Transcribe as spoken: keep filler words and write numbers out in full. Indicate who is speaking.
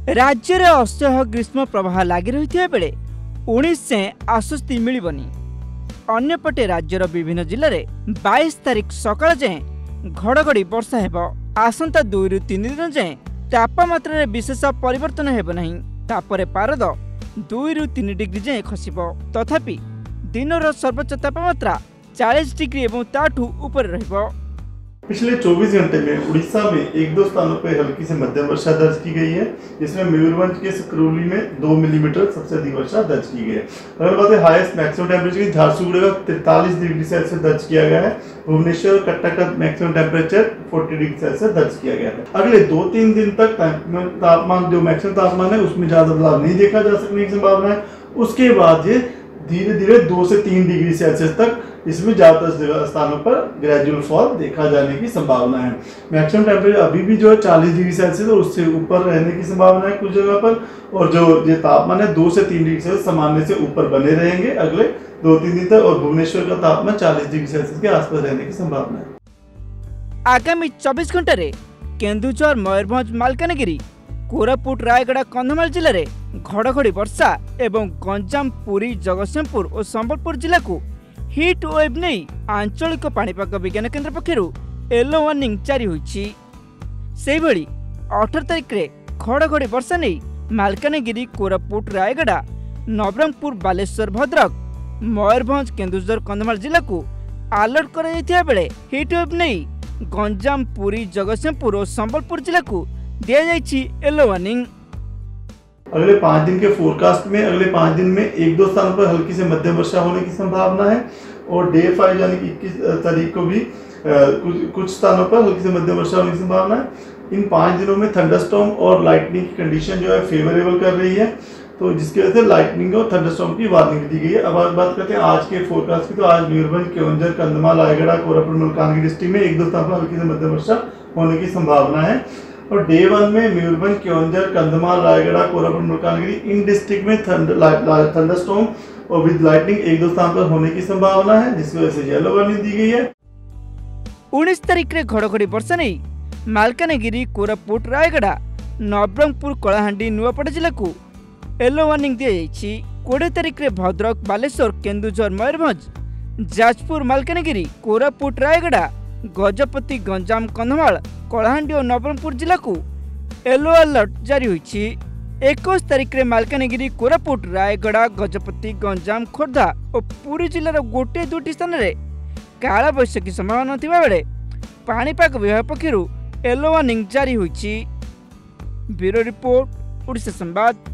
Speaker 1: राज्य में असह्य ग्रीष्म प्रवाह लगी रही बेले उन्नीस से आश्वस्ति मिलबनी। अन्यपटे राज्यर विभिन्न जिले में बाईस तारिख सकाळ जाए घड़घड़ी वर्षा हेब। आसंता दुई रु तीन दिन जाए तापमात्रा रे विशेष परिवर्तन हेब नहीं। तापरे पारद दुई रु तीन डिग्री जाए खसिब। तथापि दिनर सर्वोच्च तापमात्रा चालीस डिग्री एवं ताठू ऊपर रहिब।
Speaker 2: पिछले चौबीस घंटे में उड़ीसा में एक दो स्थानों पर हल्की से मध्यम वर्षा दर्ज की गई है, जिसमें मयूरभंज के सकरौली में दो मिलीमीटर सबसे अधिक वर्षा दर्ज की गई है। अगर बात है हाईएस्ट मैक्सिमम टेम्परेचर की, झारसुगुड़ा का तैंतालीस डिग्री सेल्सियस दर्ज किया गया है। भुवनेश्वर कटक का मैक्सिमम टेम्परेचर चालीस डिग्री सेल्सियस दर्ज किया गया है। अगले दो तीन दिन तक तापमान जो मैक्सिमम तापमान है उसमें ज्यादा बदलाव नहीं देखा जा सकने की संभावना है। उसके बाद ये धीरे धीरे दो से तीन डिग्री सेल्सियस तक इसमें ज्यादातर स्थानों पर ग्रेजुअल फॉल देखा जाने की संभावना है। मैक्सिमम टेम्परेचर अभी भी जो है चालीस डिग्री सेल्सियस और उससे ऊपर रहने की संभावना है कुछ जगह पर, और जो ये तापमान है दो से तीन डिग्री सेल्सियस सामान्य से ऊपर बने रहेंगे अगले दो तीन दिन तक, और भुवनेश्वर का तापमान चालीस डिग्री सेल्सियस के आसपास रहने की संभावना है।
Speaker 1: आगामी चौबीस घंटे केन्दुझर, मयूरभंज, मालकानगिरी, कोरापुट, रायगड़ा, कंधमाल जिले में घड़घड़ी वर्षा एवं गंजाम, पुरी, जगतसिंहपुर और संबलपुर जिला को हिट वेव नहीं आंचलिक पाणीपाग विज्ञान केन्द्र पक्षर येलो वार्निंग जारी होईछि। सेहिभଳି अठारह तारिख रे घड़घड़ी वर्षा नहीं मालकानगिरी, कोरापुट, रायगड़ा, नवरंगपुर, बालेश्वर, भद्रक, मयूरभंज, केन्दुझर, कंधमाल जिला को अलर्ट कर बेले हिट वेव नहीं गंजाम, पुरी, जगतसिंहपुर और संबलपुर जिला को दिया जाइछि येलो वार्निंग।
Speaker 2: अगले पाँच दिन के फोरकास्ट में अगले पाँच दिन में एक दो स्थानों पर हल्की से मध्यम वर्षा होने की संभावना है, और डे फाइव यानी कि इक्कीस तारीख को भी कुछ कुछ स्थानों पर हल्की से मध्यम वर्षा होने की संभावना है। इन पाँच दिनों में थंडरस्टॉर्म और लाइटनिंग की कंडीशन जो है फेवरेबल कर रही है, तो जिसकी वजह से लाइटनिंग और थंडरस्टॉर्म की वार्निंग दी गई है। अब बात करते हैं आज के फोरकास्ट की, तो आज मयूरभंज, केओंझर, कंधमाल, रायगढ़, कोरापुट, मलकानगिरी डिस्ट्रिक्ट में एक दो स्थानों पर हल्की से मध्यम वर्षा होने की संभावना है। और डे वन में मयूरभंज, केओंझर, कंधमाल, रायगढ़, कोरापुट, मलकानगिरी इन डिस्ट्रिक्ट में थंडरस्टॉर्म और विद लाइटनिंग एक दो स्थान पर होने की संभावना है, जिसकी वजह से येलो वार्निंग दी गई है।
Speaker 1: उन्नीस तारिख रे घड़घड़ी वर्षा नहीं मालकानगिरी, कोरापुट, रायगढ़, नवरंगपुर, कलाहांडी, नुआपड़ा जिला को येलो वार्निंग दी जाइछि। बीस तारिख रे भद्रक, बालेश्वर, केन्दुझर, मयूरभंज, जाजपुर, मालकानगिरी, कोरापुट, रायगढ़, गजपति, गंजाम, कंधमाल, कलाहांडी और नवरंगपुर जिला को येलो अलर्ट जारी होईछि। इक्कीस तारिख रे मालकानगिरी, कोरापुट, रायगढ़, गजपति, गंजाम, खोर्धा और पुरी जिलार गोटे दुटी स्थान में काला बैशाखी संभावना थिबा बेले पाणीपाग विभाग पक्षरु येलो वार्निंग जारी होईछि। ब्यूरो रिपोर्ट, ओडिशा संवाद।